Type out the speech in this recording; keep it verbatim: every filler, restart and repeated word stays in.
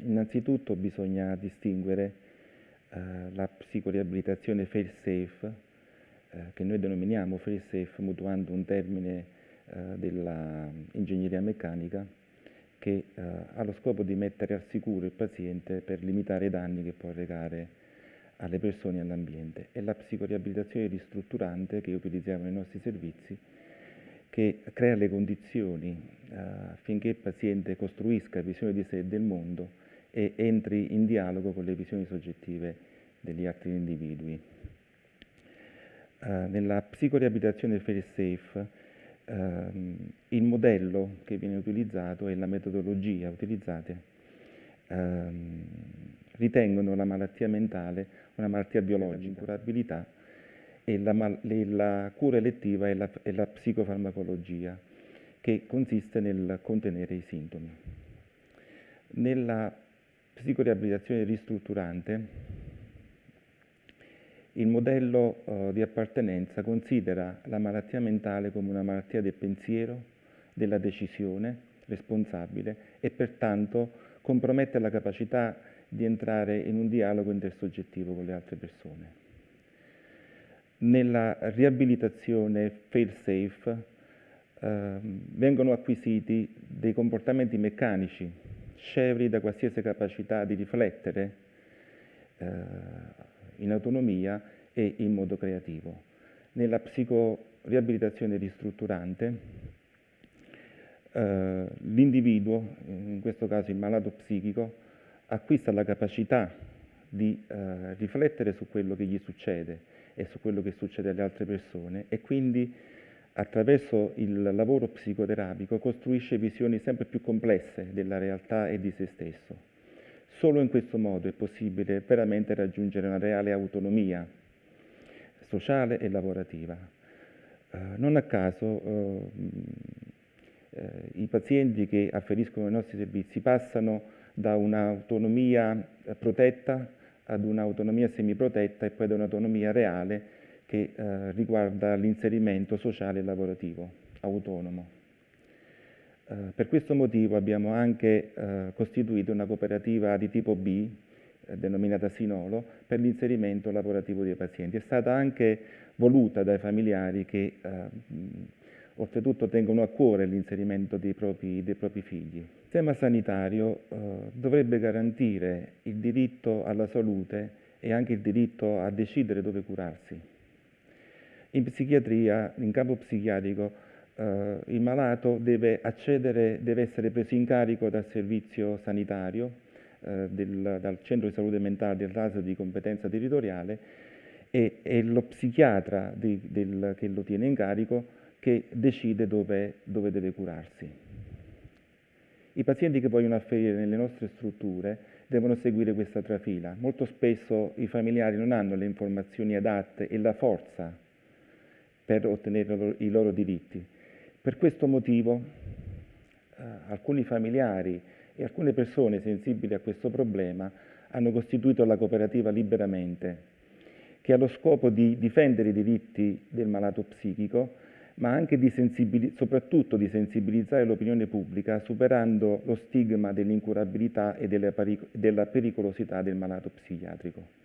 innanzitutto bisogna distinguere eh, la psicoriabilitazione fail-safe, eh, che noi denominiamo fail-safe mutuando un termine eh, dell'ingegneria meccanica, che eh, ha lo scopo di mettere al sicuro il paziente per limitare i danni che può recare alle persone e all'ambiente, e la psicoriabilitazione ristrutturante che utilizziamo nei nostri servizi, che crea le condizioni eh, affinché il paziente costruisca visione di sé e del mondo e entri in dialogo con le visioni soggettive degli altri individui. Eh, nella psicoriabilitazione fail-safe ehm, il modello che viene utilizzato e la metodologia utilizzate ehm, ritengono la malattia mentale una malattia biologica, incurabilità, e la, e la cura elettiva è la, è la psicofarmacologia, che consiste nel contenere i sintomi. Nella psicoriabilitazione ristrutturante il modello uh, di appartenenza considera la malattia mentale come una malattia del pensiero, della decisione responsabile, e pertanto compromette la capacità di entrare in un dialogo intersoggettivo con le altre persone. Nella riabilitazione fail-safe eh, vengono acquisiti dei comportamenti meccanici, scevri da qualsiasi capacità di riflettere eh, in autonomia e in modo creativo. Nella psicoriabilitazione ristrutturante eh, l'individuo, in questo caso il malato psichico, acquista la capacità di eh, riflettere su quello che gli succede e su quello che succede alle altre persone, e quindi attraverso il lavoro psicoterapico costruisce visioni sempre più complesse della realtà e di se stesso. Solo in questo modo è possibile veramente raggiungere una reale autonomia sociale e lavorativa. Eh, non a caso eh, eh, i pazienti che afferiscono ai nostri servizi passano da un'autonomia protetta ad un'autonomia semiprotetta e poi da un'autonomia reale che eh, riguarda l'inserimento sociale e lavorativo autonomo. Eh, per questo motivo abbiamo anche eh, costituito una cooperativa di tipo B, eh, denominata Sinolo, per l'inserimento lavorativo dei pazienti. È stata anche voluta dai familiari che eh, oltretutto tengono a cuore l'inserimento dei propri, dei propri figli. Il sistema sanitario eh, dovrebbe garantire il diritto alla salute e anche il diritto a decidere dove curarsi. In psichiatria, in campo psichiatrico, eh, il malato deve accedere, deve essere preso in carico dal servizio sanitario, eh, del, dal centro di salute mentale dell'A S L di competenza territoriale, e, e lo psichiatra di, del, che lo tiene in carico che decide dove, dove deve curarsi. I pazienti che vogliono afferire nelle nostre strutture devono seguire questa trafila. Molto spesso i familiari non hanno le informazioni adatte e la forza per ottenere i loro diritti. Per questo motivo eh, alcuni familiari e alcune persone sensibili a questo problema hanno costituito la cooperativa Liberamente, che ha lo scopo di difendere i diritti del malato psichico, ma anche di soprattutto di sensibilizzare l'opinione pubblica, superando lo stigma dell'incurabilità e della pericolosità del malato psichiatrico.